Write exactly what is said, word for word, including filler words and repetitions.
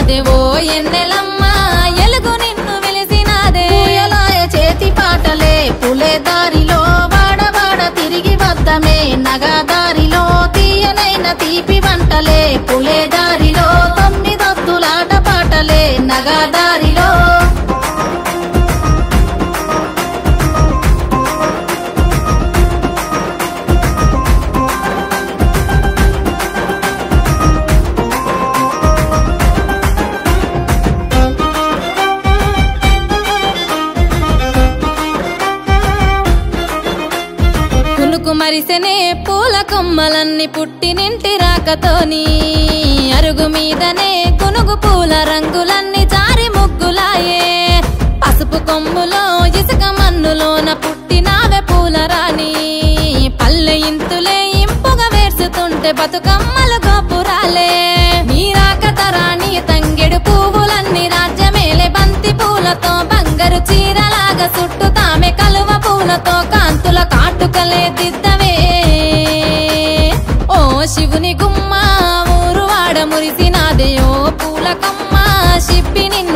మురిసినాదే ఓ ఎన్నెలమ్మ ఎలుగు నిన్ను వెలిసినాదే పూయలాయ చేతి పాటలే పులే దారిలో వాడవాడ తిరిగి వద్దమే నగదారిలో తీయనైన తీపి వంటలే పులే దారిలో తొమ్మిదొత్తులాట పాటలే నగదారిలో మరిసెనే పూల కొమ్మలన్నీ పుట్టినింటి రాకతోని అరుగు మీదనే కునుగు పూల రంగులన్నీ జారి ముగ్గులాయే పసుపు కొమ్ములో ఇసుక మన్నులోన పుట్టినావే పూల రాణి పల్లె ఇంతులే ఇంపుగా వేర్చుతుంటే బతుకమ్మలు గోపురాలే నీ రాకత రాణి తంగెడు పువ్వులన్నీ రాజ్యమేలే బంతి పూలతో బంగారు చీరలాగా చుట్టుతామె కలువ పూలతో కాంతుల కాటుకలే దిద్దవే ఓ శివుని గుమ్మ ఊరువాడ మురిసినాదే ఓ పూల కమ్మ షిప్పి నిన్ను